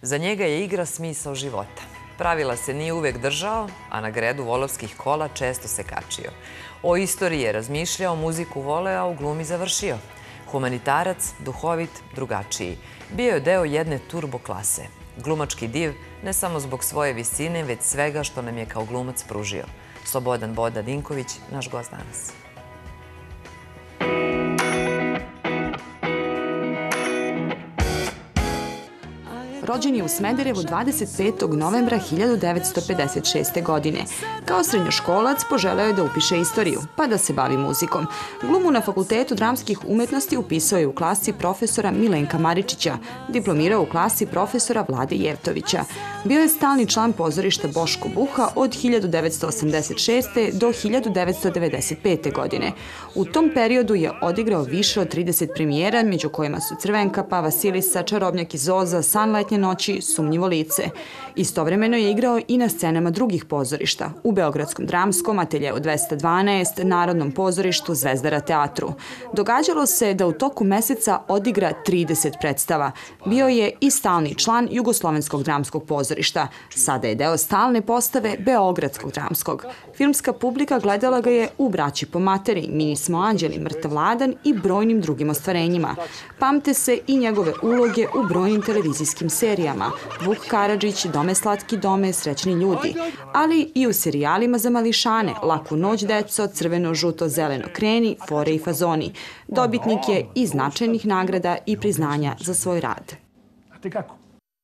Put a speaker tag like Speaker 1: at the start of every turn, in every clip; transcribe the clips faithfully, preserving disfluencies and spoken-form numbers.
Speaker 1: Za njega je igra smisao života. Pravila se nije uvek držao, a na gredu volovskih kola često se kačio. O istoriji je razmišljao, muziku voleo, a u glumi završio. Humanitarac, duhovit, drugačiji. Bio je deo jedne turbo klase. Glumački div, ne samo zbog svoje visine, već svega što nam je kao glumac pružio. Slobodan Boda Dinković, naš gost danas.
Speaker 2: Rođen je u Smederevu dvadeset petog novembra hiljadu devetsto pedeset šeste. godine. Kao srednjoškolac poželeo je da upiše istoriju, pa da se bavi muzikom. Glumu na Fakultetu dramskih umetnosti upisao je u klasi profesora Milenka Maričića, diplomirao u klasi profesora Vlade Jevtovića. Bio je stalni član pozorišta Boško Buha od hiljadu devetsto osamdeset šeste. do hiljadu devetsto devedeset pete. godine. U tom periodu je odigrao više od trideset premijera, među kojima su Crvenkapa, Vasilisa, Čarobnjak i Zoza, San letnje noći, Sumnjivo lice. Istovremeno je igrao i na scenama drugih pozorišta, u Beogradskom dramskom, Ateljeu dvesta dvanaest, Narodnom pozorištu, Zvezdara teatru. Događalo se da u toku meseca odigra trideset predstava. Bio je i stalni član Jugoslovenskog dramskog pozorišta. Sada je deo stalne postave Beogradskog dramskog. Filmska publika gledala ga je u Braći po materi, Mi smo anđeli, Mrtav Ladan i brojnim drugim ostvarenjima. Pamte se i njegove uloge u brojnim televizijskim serijama Vuk Karadžić, Dome slatki dome, Srećni ljudi, ali i u serijalima za mališane Laku noć deco, Crveno, žuto, zeleno kreni, Fore i fazoni. Dobitnik je i značajnih nagrada i priznanja za svoj rad.
Speaker 3: A ti kako?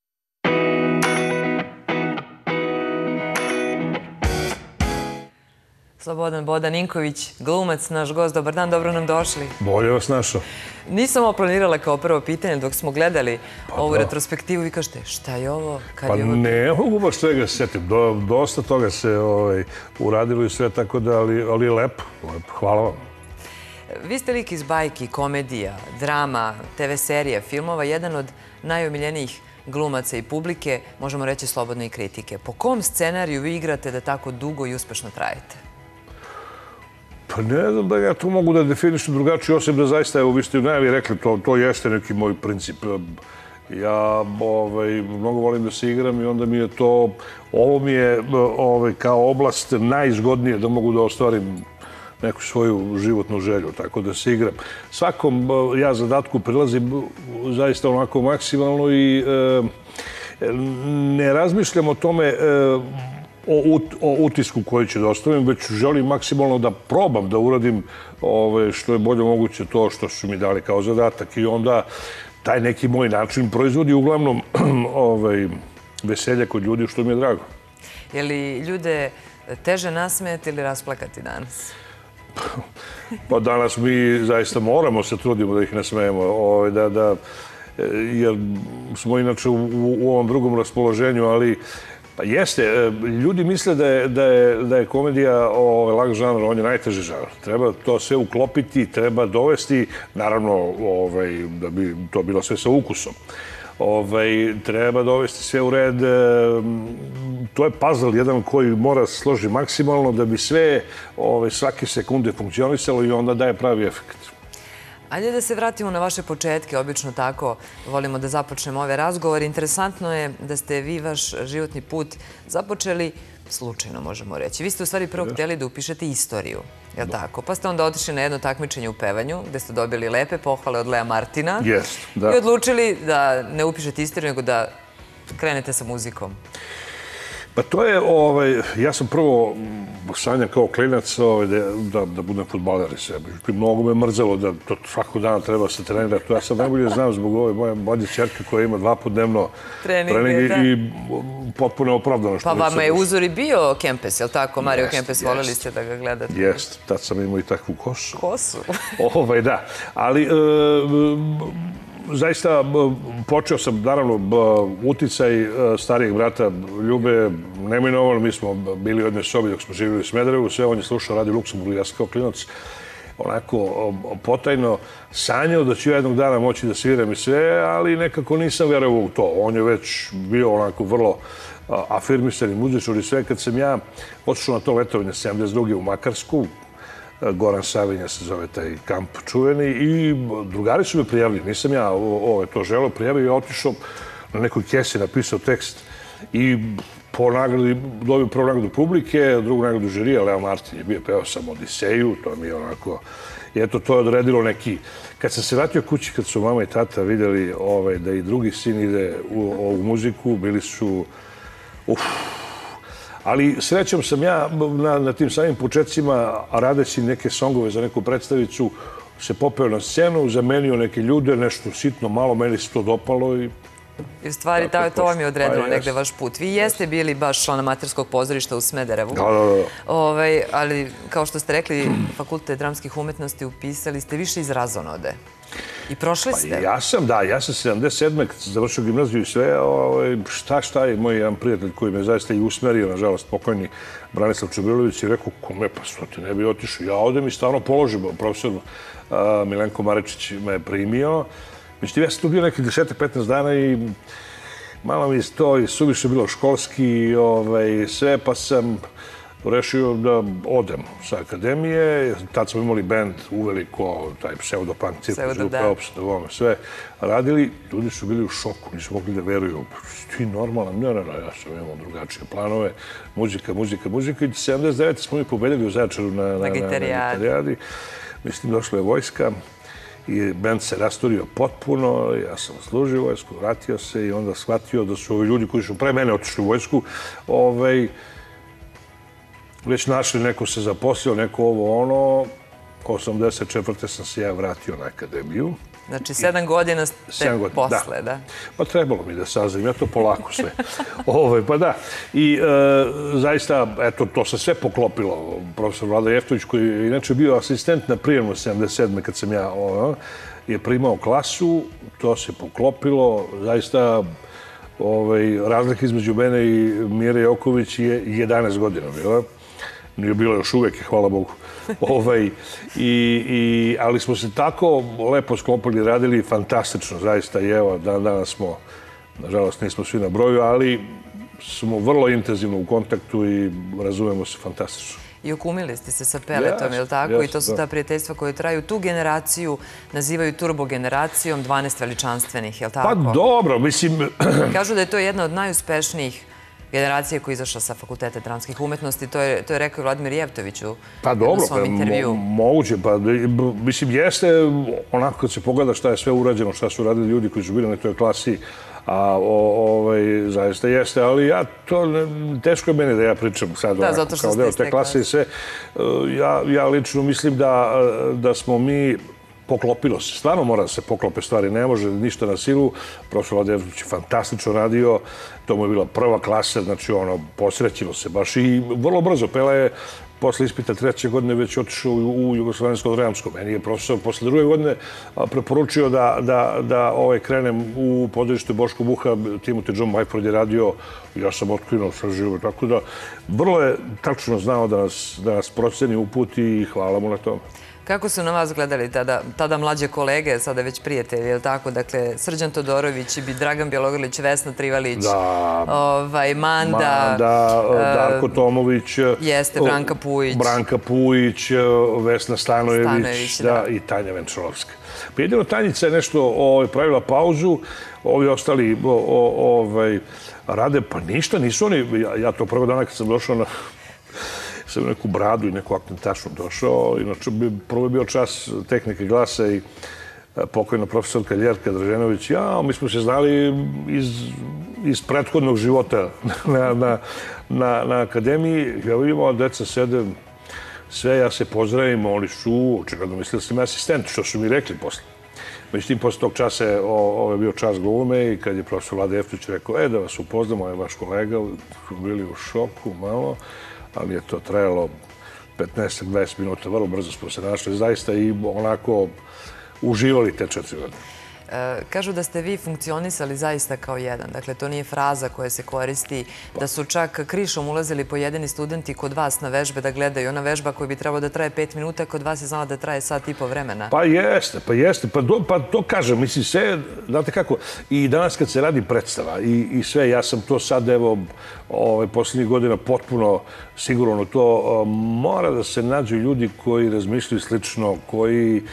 Speaker 1: Slobodan Boda Ninković, glumac, naš gost. Dobar dan, dobro nam došli.
Speaker 3: Bolje vas našao.
Speaker 1: Nisam ovo planirala kao prvo pitanje, dok smo gledali ovu retrospektivu. Vi kažete, šta je ovo?
Speaker 3: Pa ne mogu baš svega se sjetim. Dosta toga se uradilo i sve tako da, ali je lepo. Hvala vam.
Speaker 1: Vi ste lik iz bajki, komedija, drama, te ve serija, filmova, jedan od najomiljenijih glumaca i publike, možemo reći slobodno i kritike. Po kom scenariju vi igrate da tako dugo i uspešno trajete?
Speaker 3: Pa ne znam da ja to mogu da definišem drugačije, osim da zaista, evo, vi ste u najavi rekli, to jeste neki moj princip. Ja mnogo volim da se igram i onda mi je to, ovo mi je kao oblast najizgodnije da mogu da ostvarim neku svoju životnu želju, tako da se igram. Svakom ja zadatku prilazim zaista onako maksimalno i ne razmišljam o tome o utisku koji će da ostavim, već želim maksimalno da probam da uradim što je bolje moguće to što su mi dali kao zadatak i onda taj neki moj način proizvodi uglavnom veselje kod ljudi, što mi je drago.
Speaker 1: Je li ljude teže nasmejati ili rasplakati danas?
Speaker 3: Pa danas mi zaista moramo se trudimo da ih nasmejemo, jer smo inače u ovom drugom raspoloženju, ali pa jeste, ljudi misle da je komedija lak žanr, on je najteži žanr. Treba to sve uklopiti, treba dovesti, naravno da bi to bilo sve sa ukusom. Treba dovesti sve u red. To je puzzle jedan koji mora se složiti maksimalno da bi sve svake sekunde funkcionisalo i onda daje pravi efekt.
Speaker 1: Ajde da se vratimo na vaše početke, obično tako volimo da započnemo ove razgovore. Interesantno je da ste vi vaš životni put započeli slučajno, možemo reći. Vi ste u stvari prvo htjeli da upišete istoriju, je li tako? Pa ste onda otišli na jedno takmičenje u pevanju, gde ste dobili lepe pohvale od Lea Martina i odlučili da ne upišete istoriju, nego da krenete sa muzikom.
Speaker 3: Pa to je, ja sam prvo sanjao kao klinac da budem fudbaler i sve. Mnogo me mrzelo da to svakog dana treba se trenirati. To ja sad najbolje znam zbog ove moje mlađe čerke koja ima dva put dnevno treninge i potpuno opravdano.
Speaker 1: Pa vama je uzor i bio Kempes, je li tako? Mario Kempes, voljeli ste da ga gledate?
Speaker 3: Jeste, tad sam imao i takvu kosu.
Speaker 1: Kosu?
Speaker 3: Ovaj, da. Ali zaista počeo sam, naravno, uticaj starijeg brata Ljube neminovano. Mi smo bili u jednoj sobi dok smo živjeli u Smederevu. Sve on je slušao Radio Luksemburg. Ja sam kao klinac onako potajno sanjao da ću jednog dana moći da sviram i sve, ali nekako nisam verovao u to. On je već bio onako vrlo afirmisani muzičar i sve. Kad sam ja otišao na to letovanje sedamdeset druge u Makarsku, Goran Savinja se zove taj kamp čuveni i drugari su me prijavili. Nisam ja to želeo, prijavio i otišao na nekoj kesi napisao tekst i po nagradi, dobio prvu nagradu publike, drugu nagradu žirija, Leo Martin je bio, peo sam Odiseju, to mi je onako, i eto, to je odredilo neki, kad sam se vratio kući, kad su mama i tata vidjeli ovaj, da i drugi sin ide u ovu muziku, bili su, uf, ali srećom sam ja na, na tim samim početcima, radeći neke songove za neku predstavicu, se popeo na scenu, zamenio neke ljude, nešto sitno, malo, meni se to dopalo i...
Speaker 1: I u stvari to vam je odredilo negde vaš put. Vi jeste bili baš član amaterskog pozorišta u Smederevu.
Speaker 3: Da, da, da.
Speaker 1: Ali, kao što ste rekli, Fakultet dramskih umetnosti upisali ste više iz razonode. I prošli ste.
Speaker 3: Ja sam, da, ja sam sedamdeset sedme kad sam završio gimnaziju i sve, šta, šta je moj jedan prijatelj koji me zaista i usmerio, nažalost, pokojni Branislav Čubrilović, i rekao, kome, pa što ti ne bi otišao? Ja odem i stavno položim. Profesor Milenko Marečić me je primio. Međutim, ja sam tu bio nekih deset do petnaest dana i malo mi je to i suviše bilo školski i sve, pa sam rešio da odem sa akademije. Tad smo imali band uveliko, taj pseudopunk, cirkus, grupa, sve radili. Ljudi su bili u šoku, nisu mogli da veruju. Ti normalan, ne, ne, ne, ja sam imao drugačije planove. Muzika, muzika, muzika. I sedamdeset devete smo mi pobedili u Zaječaru na Gitarijadi. Mislim, došla je vojska. I band se rastorio potpuno, ja sam služio vojsku, vratio se i onda shvatio da su ovi ljudi koji su pre mene otišli u vojsku već našli, neko se zaposlio, neko ovo ono. osamdeset četvrte sam se ja vratio na akademiju.
Speaker 1: Znači, sedam godina ste posle, da?
Speaker 3: Pa trebalo mi da sazrim, ja to polako sve. Pa da. I zaista, eto, to se sve poklopilo. Profesor Vlada Jeftović, koji je inače bio asistent na prijemu sedamdeset sedme kad sam ja je primao klasu, to se poklopilo. Zaista, razlika između mene i Mire Joković je jedanaest godina bila. Nije bilo još uvek, hvala Bogu. Ali smo se tako lepo sklopili, radili fantastično, zaista. I evo, danas smo, nažalost, nismo svi na broju, ali smo vrlo intenzivno u kontaktu i razumemo se fantastično.
Speaker 1: I okumili ste se sa Peletom, je li tako? I to su ta prijateljstva koje traju. Tu generaciju nazivaju turbo generacijom, dvanaest veličanstvenih, je li tako?
Speaker 3: Pa dobro, mislim...
Speaker 1: Kažu da je to jedna od najuspešnijih generacije koja je izašla sa Fakulteta dramskih umetnosti. To je rekao i Vladimir Jevtović u svom intervju.
Speaker 3: Moguće, pa mislim, jeste onako kad se pogleda šta je sve urađeno, šta su radili ljudi koji su bili na toj klasi, a zaista jeste, ali ja to, teško je meni da ja pričam sad onako kao deo te klase i sve. Ja lično mislim da smo mi poklopilo se. Stvarno mora da se poklope stvari, ne može ništa na silu. Profesor Vlada Jeftović je fantastično radio, to mu je bila prva klasa, znači ono, posrećilo se baš i vrlo brzo. Pela je posle ispita treće godine već otišao u Jugoslovensko-Dramsko. Meni je profesor posle druge godine preporučio da krenem u pozorište Boško Buha, Timothy John Myford je radio, ja sam otkrinuo sve živo, tako da vrlo je tačno znao da nas proceni uputi i hvala mu na tome.
Speaker 1: Kako su na vas gledali tada mlađe kolege, sada već prijatelji, je li tako? Dakle, Srđan Todorović, Dragan Bjelogrlić, Vesna Trivalić, Manda,
Speaker 3: Darko Tomović,
Speaker 1: jeste, Branka Pujić,
Speaker 3: Branka Pujić, Vesna Stanojević i Tanja Venčalovska. Pa jedino Tanjica je nešto pravila pauzu, ovi ostali rade, pa ništa, nisu oni, ja to prvo dana kad sam došao na... sam neku bradu i neku akcentačnu došao. Inače, prvo je bio čas tehnike glasa i pokojna profesorka Ljerka Draženović. Ja, mi smo se znali iz prethodnog života na akademiji. Ja vidimo, deca sede sve, ja se pozdravim, oni su, očigledno mislili da sam asistent, što su mi rekli posle. Međutim, posle tog časa je bio čas glume i kad je profesor Vlada Jeftović rekao, e, da vas upoznamo, je vaš kolega, su bili u šoku malo, ali je to trajalo petnaest do dvadeset minuta, vrlo brzo smo se našli, zaista i onako uživali te četiri godine.
Speaker 1: Kažu da ste vi funkcionisali zaista kao jedan. Dakle, to nije fraza koja se koristi, da su čak krišom ulazili pojedini studenti kod vas na vežbe da gledaju. Ona vežba koja bi trebalo da traje pet minuta, kod vas je znala da traje sat i po vremena.
Speaker 3: Pa jeste, pa jeste. Pa to kažem, mislim, sve, znate kako, i danas kad se radi predstava i sve, ja sam to sad, evo, posljednjih godina potpuno sigurno to, mora da se nađu ljudi koji razmišljaju slično, koji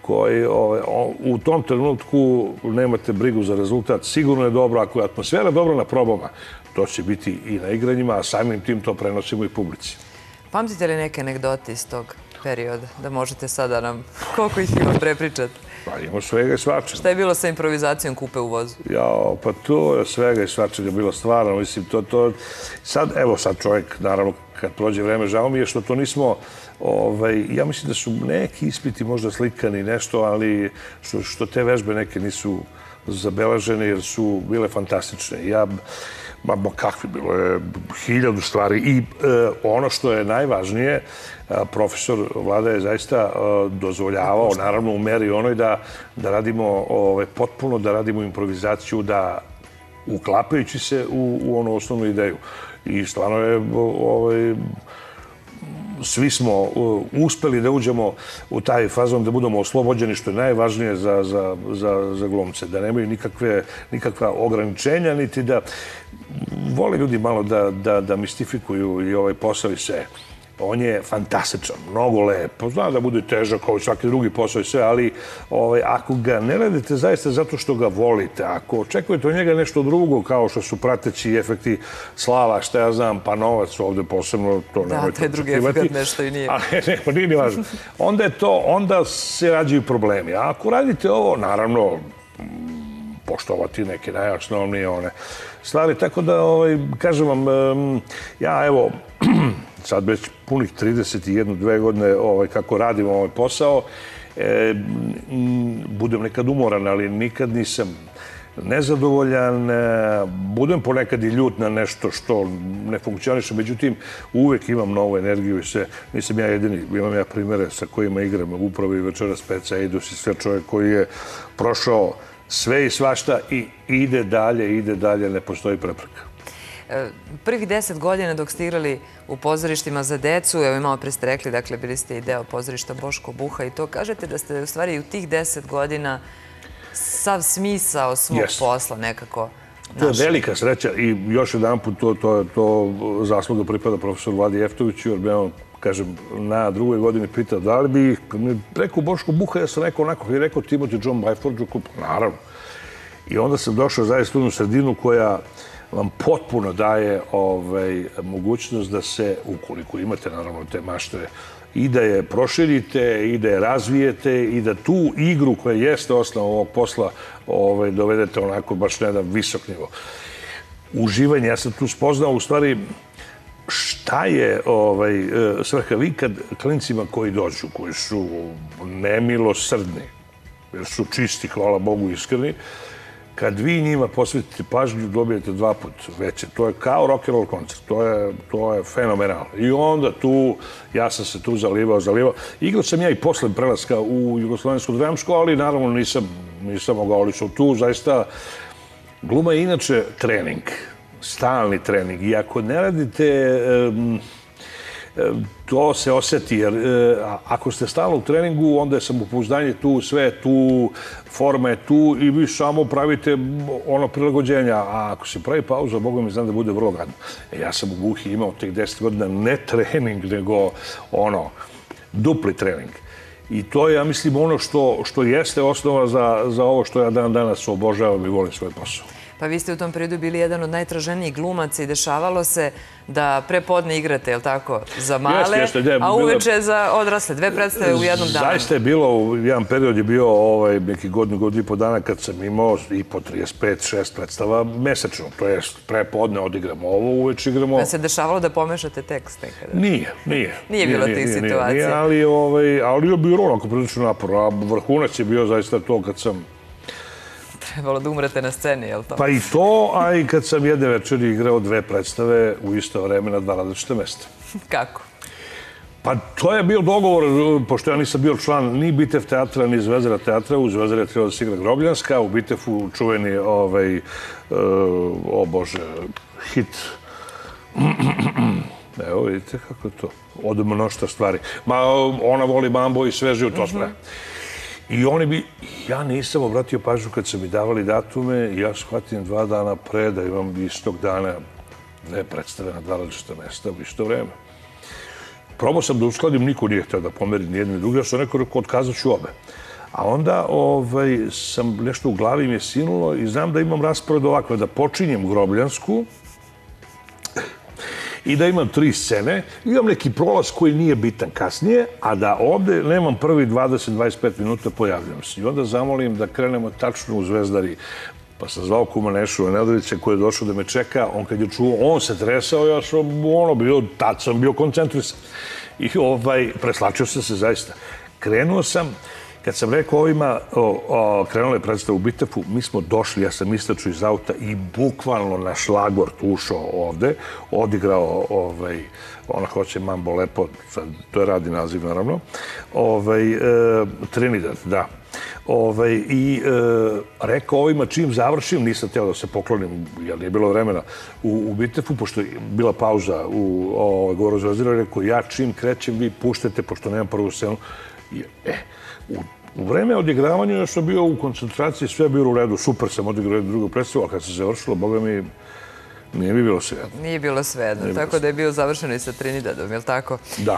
Speaker 3: koji u tom trenutku nemate brigu za rezultat. Sigurno je dobro, ako je atmosfera dobra na probama, to će biti i na igranjima, a samim tim to prenosimo i publici.
Speaker 1: Pamtite li neke anegdote iz tog perioda? Da možete sada nam, koliko ih ima prepričati?
Speaker 3: Pa imamo svega i svačega.
Speaker 1: Šta je bilo sa improvizacijom kupe u vozu?
Speaker 3: Jao, pa to je svega i svačega bilo stvarno. Mislim, to, to... Sad, evo sad čovjek, naravno, kad prođe vreme, žao mi je što to nismo... Ovaj, ja mislim da su neki ispiti možda slikani nešto, ali što, što te vežbe neke nisu zabeležene jer su bile fantastične. Ja, ma, ma kakvi, bilo je hiljadu stvari. I e, ono što je najvažnije, profesor Vlada je zaista e, dozvoljavao, naravno u meri onoj da, da radimo ove, potpuno, da radimo improvizaciju, da uklapajući se u, u onu osnovnu ideju. I stvarno je ovaj, svi smo uspeli da uđemo u taj fazon, da budemo oslobođeni, što je najvažnije za, za, za, za glumce, da nemaju nikakve, nikakva ograničenja, niti da vole ljudi malo da, da, da mistifikuju i ovaj posao i sve. On je fantastičan, mnogo lepo, zna da bude težak kao i svaki drugi posao i sve, ali ovaj, ako ga ne radite zaista zato što ga volite, ako očekujete od njega nešto drugo kao što su prateći efekti slava, šta ja znam, pa novac ovde posebno, to
Speaker 1: da,
Speaker 3: nemojte
Speaker 1: taj drugi efekt nešto i nije.
Speaker 3: A ne, ne, pa nije ni važno. Onda je to, onda se rađaju problemi. A ako radite ovo, naravno, poštovati neke najosnovnije one stvari. Tako da, ovaj, kažem vam, ja evo, sad već punih trideset jedan dve godine ovaj, kako radimo ovaj posao, e, budem nekad umoran, ali nikad nisam nezadovoljan, budem ponekad i ljut na nešto što ne funkcioniše, međutim uvek imam novu energiju i sve. Nisam ja jedini, imam ja primere sa kojima igram upravo i večeras Peca Idus i sve čovjek koji je prošao sve i svašta i ide dalje, ide dalje, ne postoji prepreka.
Speaker 1: Prvih deset godina dok ste igrali u pozorištima za decu, evo i malo pre ste rekli, dakle, bili ste i deo pozorišta Boško Buha i to kažete da ste u stvari u tih deset godina sav smisao svog posla nekako našli.
Speaker 3: To je velika sreća i još jedan put to, to, to zasluga pripada profesoru Vladi Jeftoviću, jer bi on, kažem, na drugoj godini pitao da li bi, kad mi rekao Boško Buha, ja sam rekao onako, i rekao Timothy John Byford, naravno. I onda sam došao zaista u jednu sredinu koja vam potpuno daje ovaj, mogućnost da se, ukoliko imate naravno te mašte, i da je proširite, i da je razvijete, i da tu igru koja jeste osnova ovog posla ovaj, dovedete onako baš na jedan visok nivo. Uživanje, ja sam tu spoznao u stvari šta je ovaj, svrha. Vi kad klincima koji dođu, koji su nemilosrdni, jer su čisti, hvala Bogu, iskreni, kad vi njima posvetite pažnju, dobijete dva put veće. To je kao rock'n'roll koncert. To je, to je fenomenalno. I onda tu, ja sam se tu zalivao, zalivao. Igrao sam ja i posle prelaska u Jugoslovensku dramsku, ali naravno nisam, nisam mogao, ali su tu zaista... Gluma je inače trening, stalni trening. I ako ne radite... Um, to se osjeti, jer ako ste stalno u treningu, onda je samopouzdanje tu, sve je tu, forma je tu i vi samo pravite ono prilagođenja. A ako se pravi pauza, Boga mi znam da bude vrlo gadno. E, ja sam u Buhi imao tih deset godina ne trening, nego ono, dupli trening. I to je, ja mislim, ono što, što jeste osnova za, za ovo što ja dan danas obožavam i volim svoj posao.
Speaker 1: Pa vi ste u tom periodu bili jedan od najtraženijih glumaca i dešavalo se da prepodne igrate, je li tako, za male, jeste, jeste, de, a uveče za odrasle. Dve predstave u jednom danu.
Speaker 3: Zaista je bilo, jedan period je bio ovaj, neki godinu, godinu i po dana kad sam imao i po trideset pet šest predstava mesečno. To je prepodne odigramo ovo, uveče igramo...
Speaker 1: Da se dešavalo da pomešate tekst nekada?
Speaker 3: Nije, nije.
Speaker 1: Nije bilo tih situacija?
Speaker 3: Nije, ali, ovaj, ali je bilo onako prilično naporno. A vrhunac je bio zaista to kad sam...
Speaker 1: Trebalo da umrete na sceni, je li to?
Speaker 3: Pa i to, a i kad sam jedne večeri igrao dve predstave u isto vreme na dva različite mesta.
Speaker 1: Kako?
Speaker 3: Pa to je bio dogovor, pošto ja nisam bio član ni Bitev teatra, ni Zvezdara teatra. U Zvezdari je trebalo da se igra Grobljanska, u Bitevu čuveni, ovaj, o Bože, hit. Evo, vidite kako je to. Od mnošta stvari. Ma, ona voli mambo i sve živo, to sve. I oni bi, ja nisam obratio pažnju kad su mi davali datume i ja shvatim dva dana pre da imam istog dana dve predstave na dva različita mesta u isto vreme. Probao sam da uskladim, niko nije htio da pomeri ni jedni drugi, ja sam rekao, rekao, otkazat ću obe. A onda sam nešto u glavi mi je sinulo i znam da imam raspored ovako, da počinjem Grobljansku i da imam tri scene, imam neki prolaz koji nije bitan kasnije, a da ovde nemam prvi dvadeset do dvadeset pet minuta, pojavljam se. I onda zamolim da krenemo tačno u Zvezdari. Pa sam zvao kuma Nešu Nedovića koji je došao da me čeka. On kad je čuo, on se tresao, ja sam ono bio, tad sam bio koncentrisan. I preslačio sam se zaista. Krenuo sam, kad sam rekao ovima, krenula je predstava u Bitefu, mi smo došli, ja sam istračio iz auta i bukvalno na šlagort ušao ovde, odigrao, ona hoće Mambo Lepo, to je radni naziv naravno, Trinidad, da. I rekao ovima čim završim, nisam teo da se poklonim, jer nije bilo vremena u Bitefu, pošto je bila pauza u Govoru Zvezdara, rekao ja čim krećem, vi puštajte, pošto nemam prvu scenu. E, u vreme odigravanja ja sam bio u koncentraciji, sve je bilo u redu, super sam odigrao jednu drugu predstavu, a kad se završilo, boga mi, nije mi bilo svejedno.
Speaker 1: Nije bilo svejedno, tako da je bio završeno i sa Trinidadom, je li tako?
Speaker 3: Da.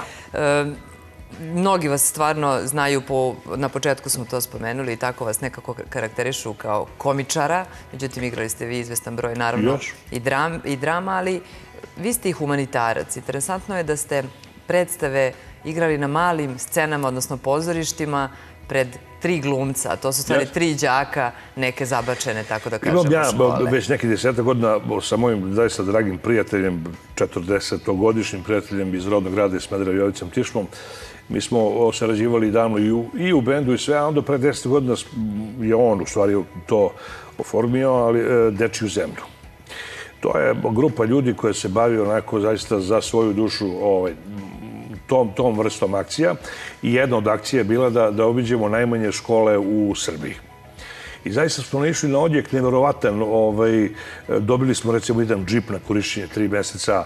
Speaker 1: Mnogi vas stvarno znaju, na početku smo to spomenuli, i tako vas nekako karakterišu kao komičara, međutim igrali ste vi izvestan broj, naravno, i drama, ali vi ste i humanitarac. Interesantno je da ste predstave igrali na malim scenama, odnosno pozorištima, pred tri glumca, a to su stvari tri đaka, neke zabačene, tako da kažemo, škole.
Speaker 3: Imam ja već nekih deseta godina sa mojim zaista dragim prijateljem, četrdesetogodišnjim prijateljem iz rodnog grada iz Smedereva, Jovicom Tišmom. Mi smo sarađivali davno i u bendu i sve, a onda pre deset godina je on u stvari to oformio, ali Dečiju zemlju. To je grupa ljudi koja se bavi onako zaista za svoju dušu tom vrstom akcija i jedna od akcija je bila da obiđemo najmanje škole u Srbiji. I zaista smo naišli na odjek neverovatan. Dobili smo recimo jedan džip na korišćenje tri meseca,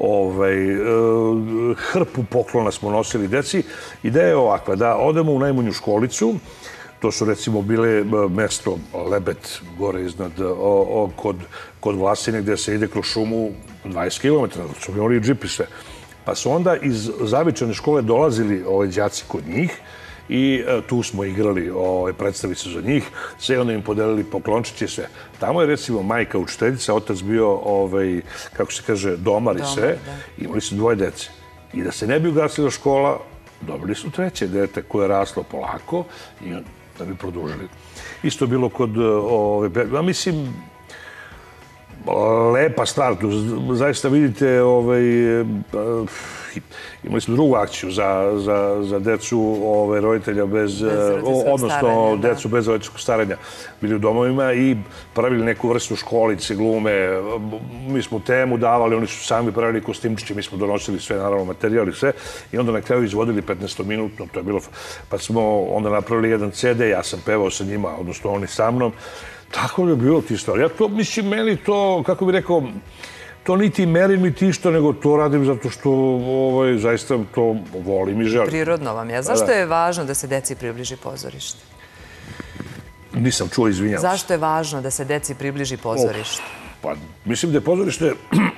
Speaker 3: hrpu poklona smo nosili deci. Ideja je ovakva, da odemo u najmanju školicu, to su recimo bile mesto Lebet, gore iznad, kod Vlasine, gde se ide kroz šumu dvadeset kilometara, da su imali džip i sve. Pa su onda iz zavičane škole dolazili đaci kod njih i tu smo igrali predstavice za njih, sve onda im podelili poklončiće i sve. Tamo je recimo majka učiteljica, otac bio, kako se kaže, domar i sve, imali su dvoje dece. I da se ne bi ugasila škola, dobili su treće dete koje je raslo polako i da bi produžili. Isto je bilo kod, ja mislim, lepa stvar, tu zaista vidite, imali smo drugu akciju za decu roditelja bez, odnosno decu bez roditeljskog staranja, bili u domovima i pravili neku vrstu školice, glume, mi smo temu davali, oni su sami pravili kostimčiće, mi smo donosili sve, naravno, materijal i sve i onda na kraju izvodili petnaestominutno, to je bilo, pa smo onda napravili jedan ce de, ja sam pevao sa njima, odnosno oni sa mnom. Tako je bilo ti stvari. Ja to, mislim, meni to, kako bih rekao, to niti merim, niti išto, nego to radim zato što zaista to volim i želim.
Speaker 1: Prirodno vam je. Zašto je važno da se deci približi pozorište?
Speaker 3: Nisam čuo, izvinjam se.
Speaker 1: Zašto je važno da se deci približi pozorište?
Speaker 3: Pa, mislim da je pozorište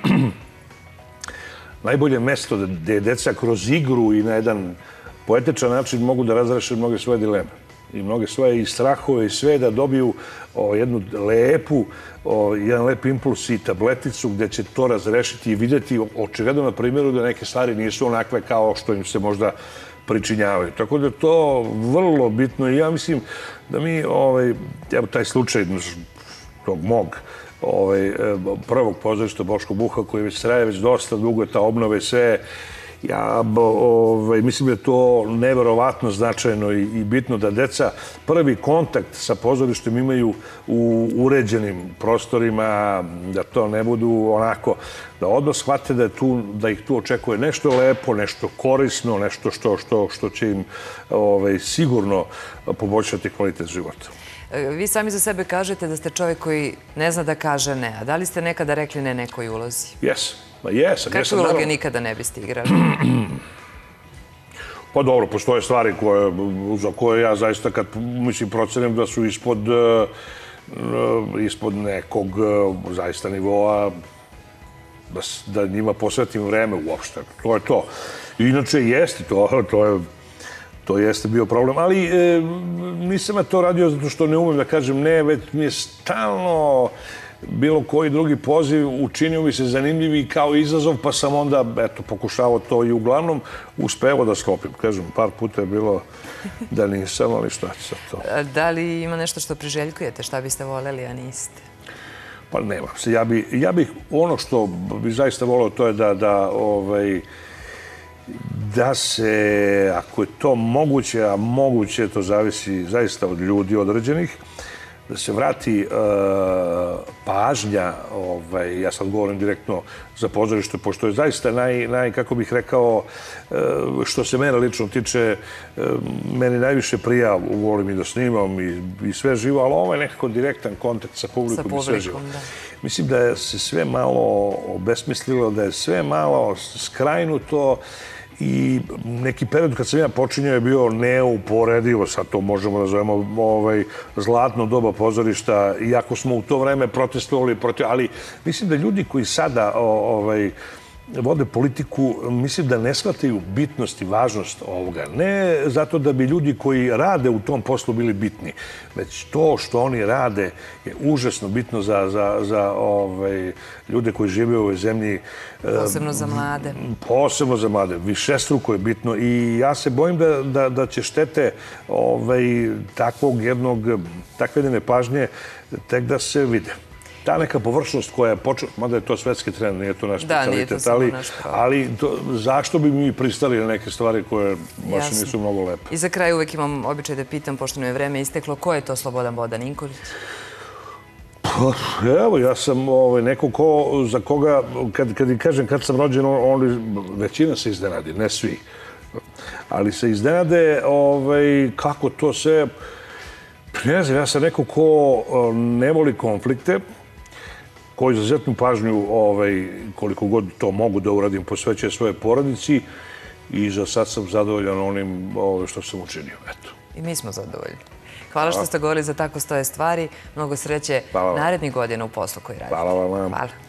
Speaker 3: najbolje mesto gde je deca kroz igru i na jedan poetičan način mogu da razreše mnoge svoje dileme i mnoge svoje i strahove i sve, da dobiju jednu lepu, jedan lep impuls i tableticu gde će to razrešiti i vidjeti očigledno na primjeru da neke stvari nisu onakve kao što im se možda pričinjavaju. Tako da je to vrlo bitno i ja mislim da mi, evo taj slučaj tog mog prvog pozorišta Boško Buha koji već traje već dosta dugo, ta obnova i sve, ja mislim da je to neverovatno značajno i bitno da deca prvi kontakt sa pozorištem imaju u uređenim prostorima, da to ne budu onako, da odmah shvate da ih tu očekuje nešto lepo, nešto korisno, nešto što će im sigurno poboljšati kvalitet života.
Speaker 1: Vi sami za sebe kažete da ste čovjek koji ne zna da kaže ne, a da li ste nekada rekli ne nekoj ulozi?
Speaker 3: Jes. Jesam.
Speaker 1: Kakve uloge nikada ne biste igrali?
Speaker 3: Pa dobro, postoje stvari za koje ja zaista kad mislim procenim da su ispod nekog zaista nivoa, da njima posvetim vreme uopšte. To je to. Inače, jeste, to je To jeste bio problem, ali e, nisam ja to radio zato što ne umem da kažem ne, već mi je stalno bilo koji drugi poziv učinio mi se zanimljivi kao izazov, pa sam onda, eto, pokušavao to i uglavnom uspeo da sklopim. Kažem, par puta je bilo da nisam, ali šta će sad to.
Speaker 1: Da li ima nešto što priželjkujete, šta biste voljeli, a niste?
Speaker 3: Pa nema se. Ja bih, ja bih ono što bih zaista volio, to je da, da, ovaj, da se, ako je to moguće, a moguće, to zavisi zaista od ljudi određenih, da se vrati uh, pažnja, ovaj, ja sad govorim direktno za pozorište, pošto je zaista naj, naj kako bih rekao, uh, što se mene lično tiče, uh, meni najviše prija, volim i da snimam i, i sve živo, ali ovo je nekako direktan kontakt sa publikom, sa publikom i sve živo. Da. Mislim da je se sve malo obesmislilo, da je sve malo skrajnuto, i neki period kad sam ja počinjao je bio neuporedivo, sad to možemo da zovemo ovaj, zlatno doba pozorišta, iako smo u to vreme protestovali protiv, ali mislim da ljudi koji sada ovaj, vode politiku, mislim da ne shvataju bitnost i važnost ovoga. Ne zato da bi ljudi koji rade u tom poslu bili bitni, već to što oni rade je užasno bitno za, za, za ovaj, ljude koji žive u ovoj zemlji.
Speaker 1: Posebno za mlade.
Speaker 3: Posebno za mlade. Višestruko je bitno i ja se bojim da, da, da će štete ovaj, takvog jednog, takve jedne pažnje tek da se vide. Ta neka površnost koja je počela, mada je to svetski trend, nije to naš specialitet, ali, ali to, zašto bi mi pristali na neke stvari koje baš nisu mnogo lepe?
Speaker 1: I za kraj uvek imam običaj da pitam, pošto mi je vreme isteklo, ko je to Slobodan Bodan Ninković?
Speaker 3: Pa, evo, ja sam ovaj, neko ko, za koga, kad, kad kažem kad sam rođen, on, većina se iznenadi, ne svi. Ali se iznenade ovaj, kako to se... Ne znam, ja sam neko ko ne voli konflikte, koji za izuzetnu pažnju, ovaj, koliko god to mogu da uradim, posvećuje svoje porodici i za sad sam zadovoljan onim ovaj, što sam učinio. Eto.
Speaker 1: I mi smo zadovoljni. Hvala što ste govorili za tako stoje stvari. Mnogo sreće narednih godina u poslu koji radite.
Speaker 3: Hvala vam.
Speaker 1: Hvala.